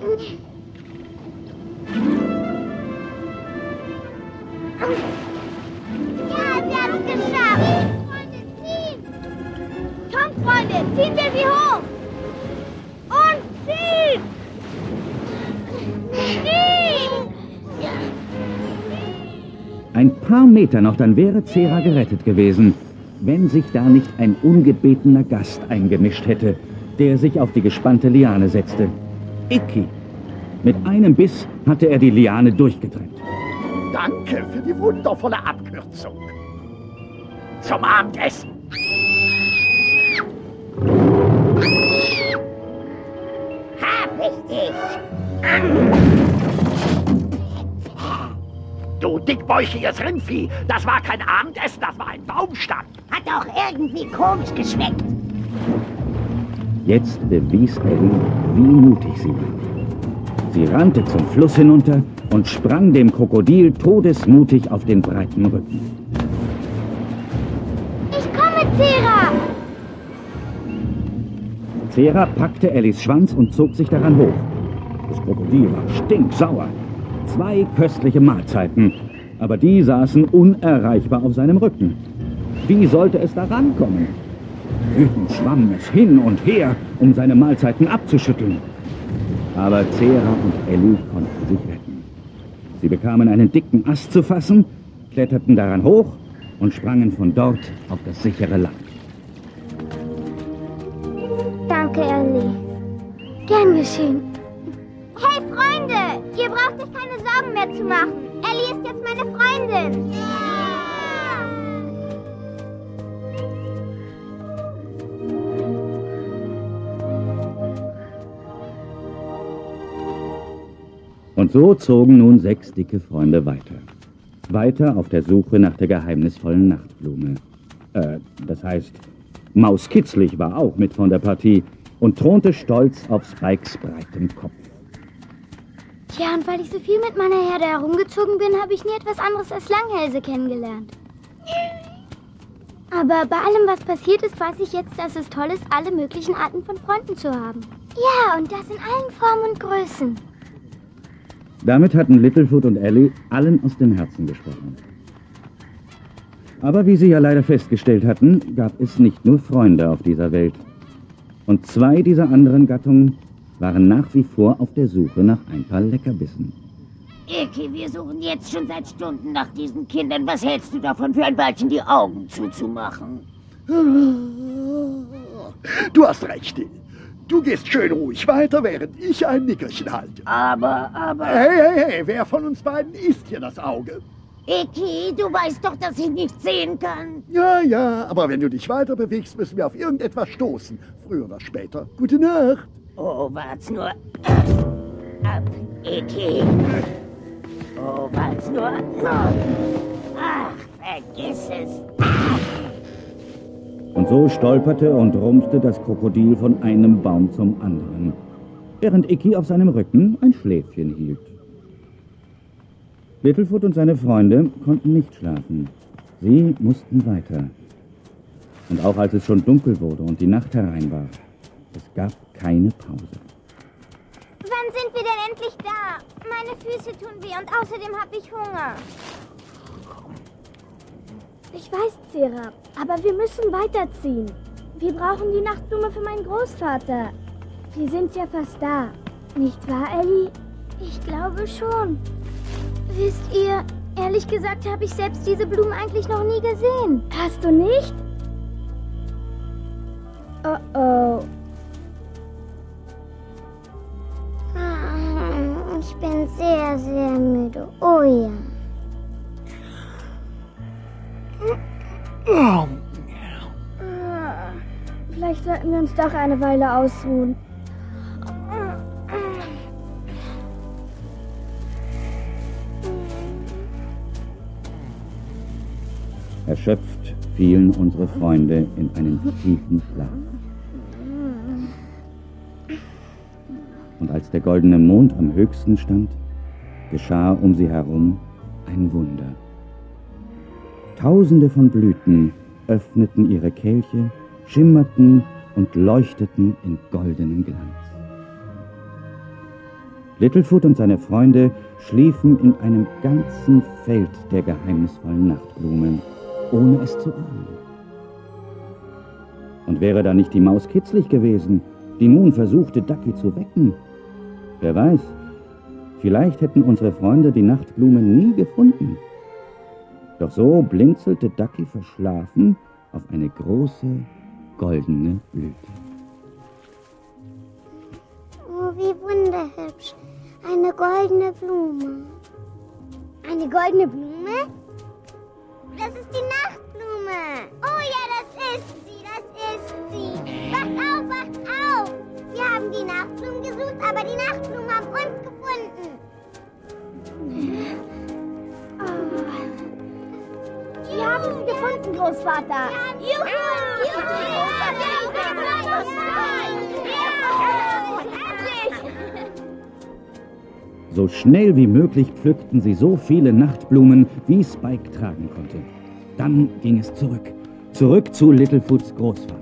Ja, sie hat es geschafft. Freunde, ziehen. Kommt, Freunde, ziehen wir sie hoch. Und ziehen. Ziehen. Ein paar Meter noch, dann wäre Cera gerettet gewesen, wenn sich da nicht ein ungebetener Gast eingemischt hätte, der sich auf die gespannte Liane setzte. Ikki. Mit einem Biss hatte er die Liane durchgetrennt. Danke für die wundervolle Abkürzung. Zum Abendessen. Hab ich dich. Du dickbäuchiges Rindvieh, das war kein Abendessen, das war ein Baumstamm. Hat auch irgendwie komisch geschmeckt. Jetzt bewies Ellie, wie mutig sie war. Sie rannte zum Fluss hinunter und sprang dem Krokodil todesmutig auf den breiten Rücken. Ich komme, Cera. Cera packte Ellies Schwanz und zog sich daran hoch. Das Krokodil war stinksauer. 2 köstliche Mahlzeiten, aber die saßen unerreichbar auf seinem Rücken. Wie sollte es da rankommen? Wütend schwamm es hin und her, um seine Mahlzeiten abzuschütteln. Aber Cera und Ellie konnten sich retten. Sie bekamen einen dicken Ast zu fassen, kletterten daran hoch und sprangen von dort auf das sichere Land. Danke, Ellie. Gern geschehen. Hey, Freunde, ihr braucht euch keine Sorgen mehr zu machen. Ellie ist jetzt meine Freundin. Und so zogen nun 6 dicke Freunde weiter. Weiter auf der Suche nach der geheimnisvollen Nachtblume. Das heißt, Maus Kitzlich war auch mit von der Partie und thronte stolz auf Spikes breitem Kopf. Tja, und weil ich so viel mit meiner Herde herumgezogen bin, habe ich nie etwas anderes als Langhälse kennengelernt. Aber bei allem, was passiert ist, weiß ich jetzt, dass es toll ist, alle möglichen Arten von Freunden zu haben. Ja, und das in allen Formen und Größen. Damit hatten Littlefoot und Ellie allen aus dem Herzen gesprochen. Aber wie sie ja leider festgestellt hatten, gab es nicht nur Freunde auf dieser Welt. Und 2 dieser anderen Gattungen waren nach wie vor auf der Suche nach ein paar Leckerbissen. Icky, wir suchen jetzt schon seit Stunden nach diesen Kindern. Was hältst du davon, für ein Weilchen die Augen zuzumachen? Du hast recht, Dill. Du gehst schön ruhig weiter, während ich ein Nickerchen halte. Aber... Hey, wer von uns beiden ist hier das Auge? Icky, du weißt doch, dass ich nicht sehen kann. Ja, aber wenn du dich weiter bewegst, müssen wir auf irgendetwas stoßen. Früher oder später. Gute Nacht. Oh, wart's nur ab, Icky. Oh, wart's nur ab. Ach, vergiss es. Und so stolperte und rumste das Krokodil von einem Baum zum anderen, während Icky auf seinem Rücken ein Schläfchen hielt. Littlefoot und seine Freunde konnten nicht schlafen. Sie mussten weiter. Und auch als es schon dunkel wurde und die Nacht herein war, es gab keine Pause. Wann sind wir denn endlich da? Meine Füße tun weh und außerdem habe ich Hunger. Ich weiß, Zera, aber wir müssen weiterziehen. Wir brauchen die Nachtblume für meinen Großvater. Die sind ja fast da. Nicht wahr, Ellie? Ich glaube schon. Wisst ihr, ehrlich gesagt habe ich selbst diese Blumen eigentlich noch nie gesehen. Hast du nicht? Oh. Ich bin sehr, sehr müde. Oh ja. Vielleicht sollten wir uns doch eine Weile ausruhen. Erschöpft fielen unsere Freunde in einen tiefen Schlaf. Und als der goldene Mond am höchsten stand, geschah um sie herum ein Wunder. Tausende von Blüten öffneten ihre Kelche, schimmerten und leuchteten in goldenen Glanz. Littlefoot und seine Freunde schliefen in einem ganzen Feld der geheimnisvollen Nachtblumen, ohne es zu ahnen. Und wäre da nicht die Maus kitzlig gewesen, die nun versuchte, Ducky zu wecken? Wer weiß, vielleicht hätten unsere Freunde die Nachtblumen nie gefunden. Doch so blinzelte Ducky verschlafen auf eine große, goldene Blüte. Oh, wie wunderhübsch. Eine goldene Blume. Eine goldene Blume? Das ist die Nachtblume. Oh ja, das ist sie. Wacht auf. Wir haben die Nachtblumen gesucht, aber die Nachtblumen haben uns gefunden. Wir haben sie gefunden, Großvater. So schnell wie möglich pflückten sie so viele Nachtblumen, wie Spike tragen konnte. Dann ging es zurück. Zurück zu Littlefoots Großvater.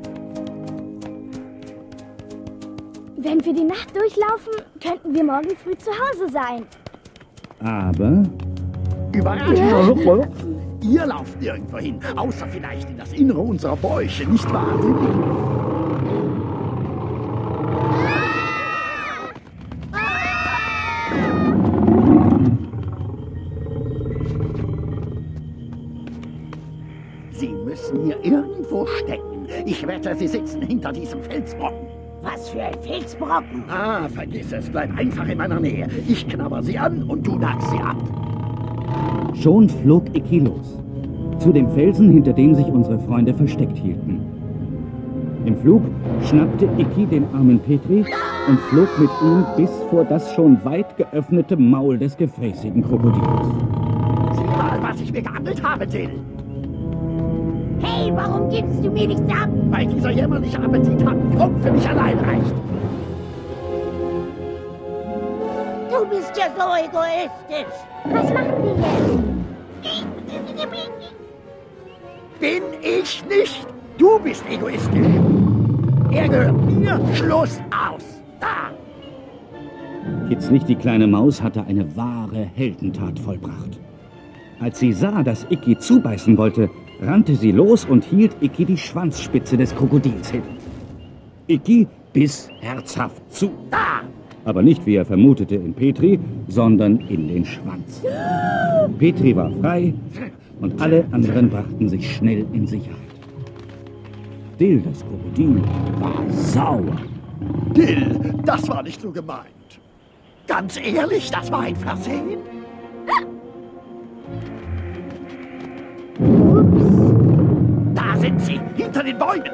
Wenn wir die Nacht durchlaufen, könnten wir morgen früh zu Hause sein. Aber... Überraschung! Ihr lauft nirgendwo hin, außer vielleicht in das Innere unserer Bäuche, nicht wahr? Sie müssen hier irgendwo stecken. Ich wette, sie sitzen hinter diesem Felsbrocken. Was für ein Felsbrocken. Ah, vergiss es. Bleib einfach in meiner Nähe. Ich knabber sie an und du nagst sie ab. Schon flog Icky los. Zu dem Felsen, hinter dem sich unsere Freunde versteckt hielten. Im Flug schnappte Icky den armen Petri und flog mit ihm bis vor das schon weit geöffnete Maul des gefräßigen Krokodils. Sieh mal, was ich mir geangelt habe, Dill. Hey, warum gibst du mir nichts ab? Weil dieser jämmerliche Appetithappentrunk für mich allein reicht. Du bist ja so egoistisch. Was machen wir jetzt? bin ich nicht. Du bist egoistisch. Er gehört mir. Schluss aus. Da. Kitzlich, die kleine Maus, hatte eine wahre Heldentat vollbracht. Als sie sah, dass Icky zubeißen wollte, rannte sie los und hielt Icky die Schwanzspitze des Krokodils hin. Icky biss herzhaft zu. Da. Aber nicht, wie er vermutete, in Petri, sondern in den Schwanz. Petri war frei und alle anderen brachten sich schnell in Sicherheit. Dill, das Krokodil, war sauer. Dill, das war nicht so gemeint. Ganz ehrlich, das war ein Versehen. Ups. Da sind sie, hinter den Bäumen.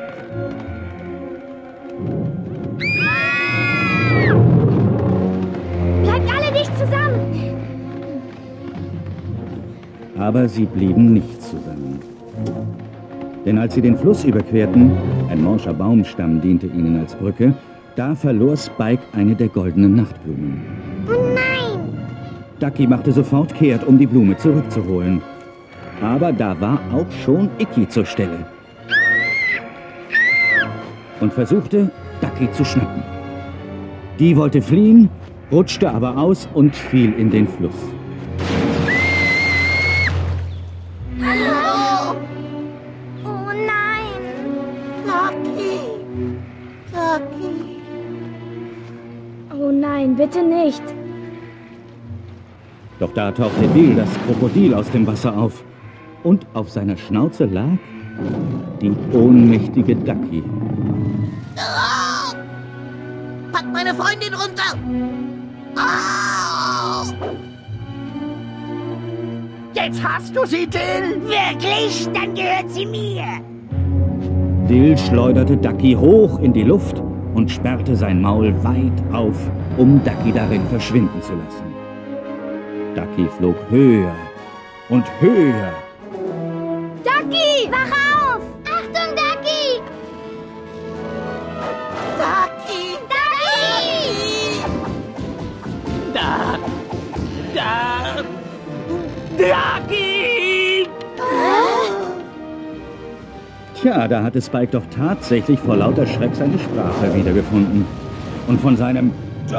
Bleibt alle dicht zusammen! Aber sie blieben nicht zusammen. Denn als sie den Fluss überquerten, ein morscher Baumstamm diente ihnen als Brücke, da verlor Spike eine der goldenen Nachtblumen. Oh nein! Ducky machte sofort kehrt, um die Blume zurückzuholen. Aber da war auch schon Icky zur Stelle. Und versuchte, Ducky zu schnappen. Die wollte fliehen, rutschte aber aus und fiel in den Fluss. Hallo! Oh nein! Ducky! Ducky! Oh nein, bitte nicht. Doch da tauchte Dill, das Krokodil, aus dem Wasser auf. Und auf seiner Schnauze lag die ohnmächtige Ducky. Oh! Pack meine Freundin runter! Oh! Jetzt hast du sie, Dill! Wirklich? Dann gehört sie mir. Dill schleuderte Ducky hoch in die Luft und sperrte sein Maul weit auf, um Ducky darin verschwinden zu lassen. Ducky flog höher und höher. Ducky, wach auf! Achtung, Ducky! Ducky! Ducky! Tja, da hatte Spike doch tatsächlich vor lauter Schreck seine Sprache wiedergefunden. Und von seinem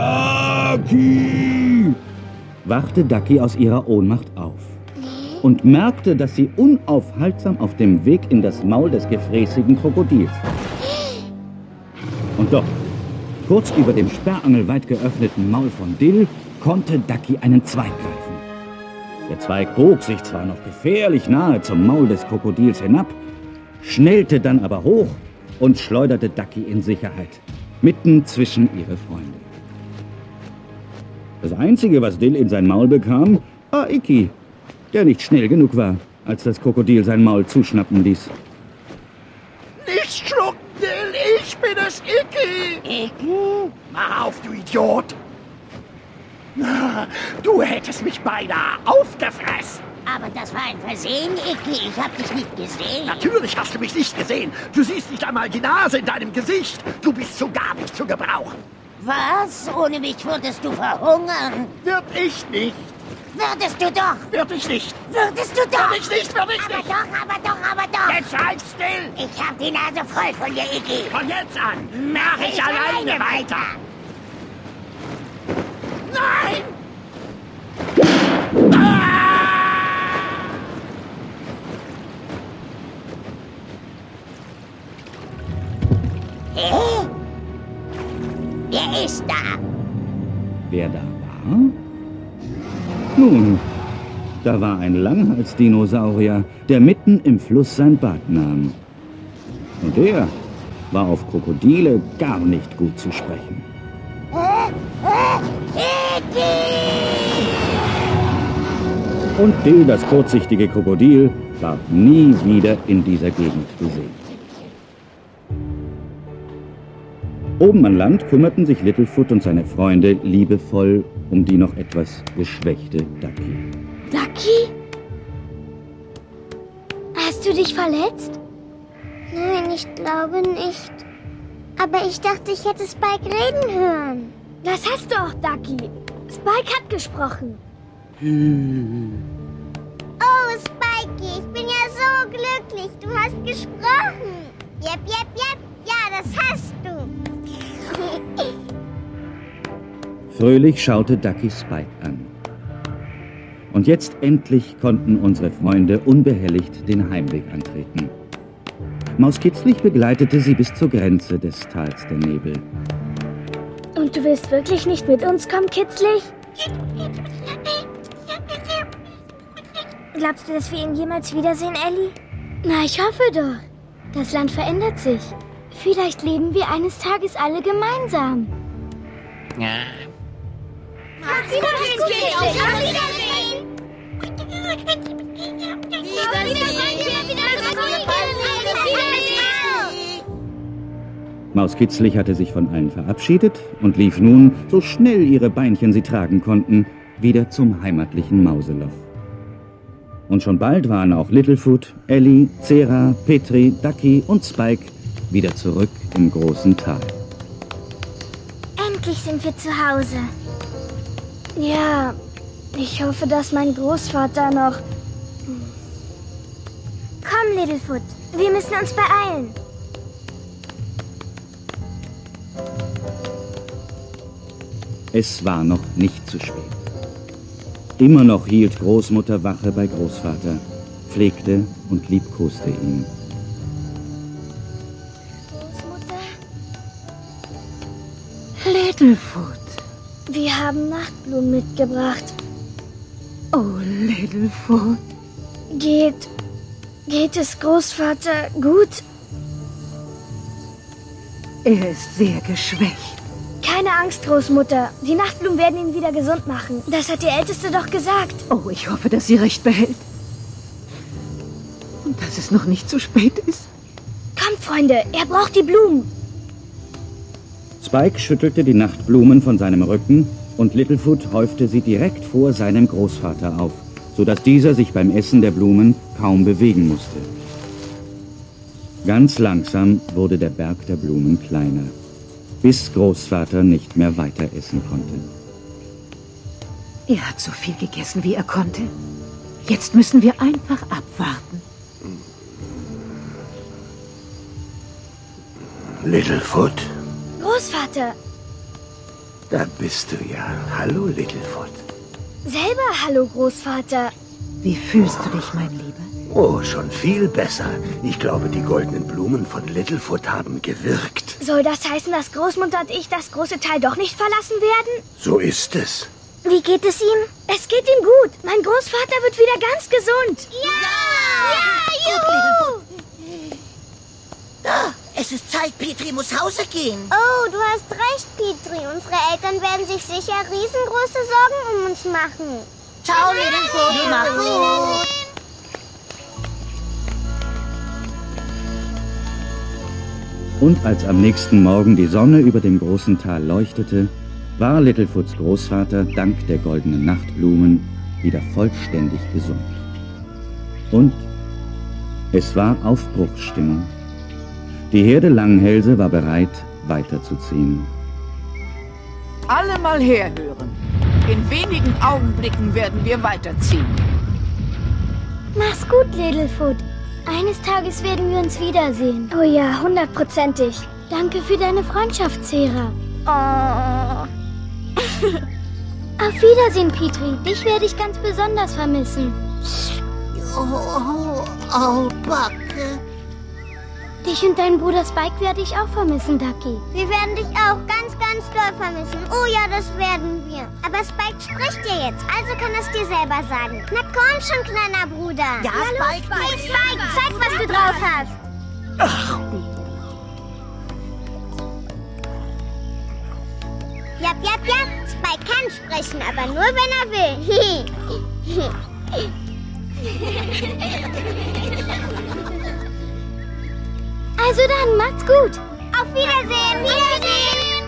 Ducky wachte Ducky aus ihrer Ohnmacht auf und merkte, dass sie unaufhaltsam auf dem Weg in das Maul des gefräßigen Krokodils war. Und doch, kurz über dem sperrangelweit geöffneten Maul von Dill, konnte Ducky einen Zweig greifen. Der Zweig bog sich zwar noch gefährlich nahe zum Maul des Krokodils hinab, schnellte dann aber hoch und schleuderte Ducky in Sicherheit, mitten zwischen ihre Freunde. Das Einzige, was Dill in sein Maul bekam, war Icky, der nicht schnell genug war, als das Krokodil sein Maul zuschnappen ließ. Nicht schlucken, Dill, ich bin es, Icky! Icky? Mach auf, du Idiot! Du hättest mich beinahe aufgefressen! Aber das war ein Versehen, Icky. Ich hab dich nicht gesehen. Natürlich hast du mich nicht gesehen. Du siehst nicht einmal die Nase in deinem Gesicht. Du bist so gar nicht zu gebrauchen. Was? Ohne mich würdest du verhungern. Wird ich nicht. Würdest du doch. Wird ich nicht. Würdest du doch. Wird ich nicht, wird ich aber nicht. Doch, aber doch, aber doch. Jetzt halt still. Ich hab die Nase voll von dir, Icky. Von jetzt an mach ich alleine weiter. Nein! Hä? Wer ist da? Wer da war? Nun, da war ein Langhalsdinosaurier, der mitten im Fluss sein Bad nahm. Und der war auf Krokodile gar nicht gut zu sprechen. Und Dill, das kurzsichtige Krokodil, war nie wieder in dieser Gegend zu sehen. Oben an Land kümmerten sich Littlefoot und seine Freunde liebevoll um die noch etwas geschwächte Ducky. Ducky? Hast du dich verletzt? Nein, ich glaube nicht. Aber ich dachte, ich hätte Spike reden hören. Das hast du auch, Ducky. Spike hat gesprochen. Oh, Spikey, ich bin ja so glücklich. Du hast gesprochen. Jep, jep, jep. Ja, das hast du. Fröhlich schaute Ducky Spike an. Und jetzt endlich konnten unsere Freunde unbehelligt den Heimweg antreten. Maus Kitzlich begleitete sie bis zur Grenze des Tals der Nebel. Und du willst wirklich nicht mit uns kommen, Kitzlich? Glaubst du, dass wir ihn jemals wiedersehen, Ellie? Na, ich hoffe doch. Das Land verändert sich. Vielleicht leben wir eines Tages alle gemeinsam. Ja. Mach's gut, Kitzlich. Auf Wiedersehen. Maus Kitzlich hatte sich von allen verabschiedet und lief nun, so schnell ihre Beinchen sie tragen konnten, wieder zum heimatlichen Mauseloch. Und schon bald waren auch Littlefoot, Ellie, Zera, Petri, Ducky und Spike wieder zurück im großen Tal. Endlich sind wir zu Hause. Ja, ich hoffe, dass mein Großvater noch... Komm, Littlefoot, wir müssen uns beeilen. Es war noch nicht zu spät. Immer noch hielt Großmutter Wache bei Großvater, pflegte und liebkoste ihn. Großmutter? Littlefoot. Wir haben Nachtblumen mitgebracht. Oh, Littlefoot. Geht es Großvater gut? Er ist sehr geschwächt. Keine Angst, Großmutter. Die Nachtblumen werden ihn wieder gesund machen. Das hat die Älteste doch gesagt. Oh, ich hoffe, dass sie recht behält. Und dass es noch nicht zu spät ist. Kommt, Freunde, er braucht die Blumen. Spike schüttelte die Nachtblumen von seinem Rücken und Littlefoot häufte sie direkt vor seinem Großvater auf, sodass dieser sich beim Essen der Blumen kaum bewegen musste. Ganz langsam wurde der Berg der Blumen kleiner, bis Großvater nicht mehr weiter essen konnte. Er hat so viel gegessen, wie er konnte. Jetzt müssen wir einfach abwarten. Littlefoot? Großvater. Da bist du ja. Hallo, Littlefoot. Selber hallo, Großvater. Wie fühlst du dich, mein Lieber? Oh, schon viel besser. Ich glaube, die goldenen Blumen von Littlefoot haben gewirkt. Soll das heißen, dass Großmutter und ich das große Tal doch nicht verlassen werden? So ist es. Wie geht es ihm? Es geht ihm gut. Mein Großvater wird wieder ganz gesund. Ja! Juhu! Da, es ist Zeit, Petri muss Hause gehen. Oh, du hast recht, Petri. Unsere Eltern werden sich sicher riesengroße Sorgen um uns machen. Ciao, Littlefoot. Mach gut. Und als am nächsten Morgen die Sonne über dem großen Tal leuchtete, war Littlefoots Großvater dank der goldenen Nachtblumen wieder vollständig gesund. Und es war Aufbruchsstimmung. Die Herde Langhälse war bereit, weiterzuziehen. Alle mal herhören. In wenigen Augenblicken werden wir weiterziehen. Mach's gut, Littlefoot. Eines Tages werden wir uns wiedersehen. Oh ja, 100%ig. Danke für deine Freundschaft, Zera. Oh. Auf Wiedersehen, Petri. Dich werde ich ganz besonders vermissen. Oh, Backe. Dich und deinen Bruder Spike werde ich auch vermissen, Ducky. Wir werden dich auch ganz, ganz doll vermissen. Oh ja, das werden wir. Aber Spike spricht dir jetzt, also kann er es dir selber sagen. Na komm schon, kleiner Bruder. Ja, Spike. Hey, Spike, zeig, was du drauf hast. Ach. Jap, jap, jap. Spike kann sprechen, aber nur, wenn er will. Also dann, macht's gut. Auf Wiedersehen, Wiedersehen.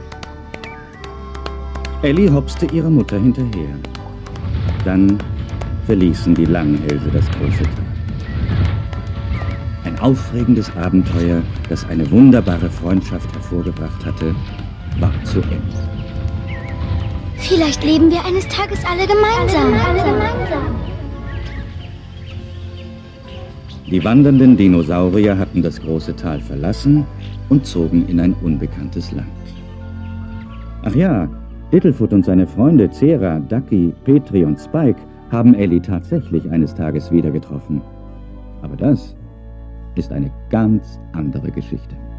Ellie hopste ihrer Mutter hinterher. Dann verließen die Langhälse das große Tal. Ein aufregendes Abenteuer, das eine wunderbare Freundschaft hervorgebracht hatte, war zu Ende. Vielleicht leben wir eines Tages alle gemeinsam. Die wandernden Dinosaurier hatten das große Tal verlassen und zogen in ein unbekanntes Land. Ach ja, Littlefoot und seine Freunde Cera, Ducky, Petri und Spike haben Ellie tatsächlich eines Tages wieder getroffen. Aber das ist eine ganz andere Geschichte.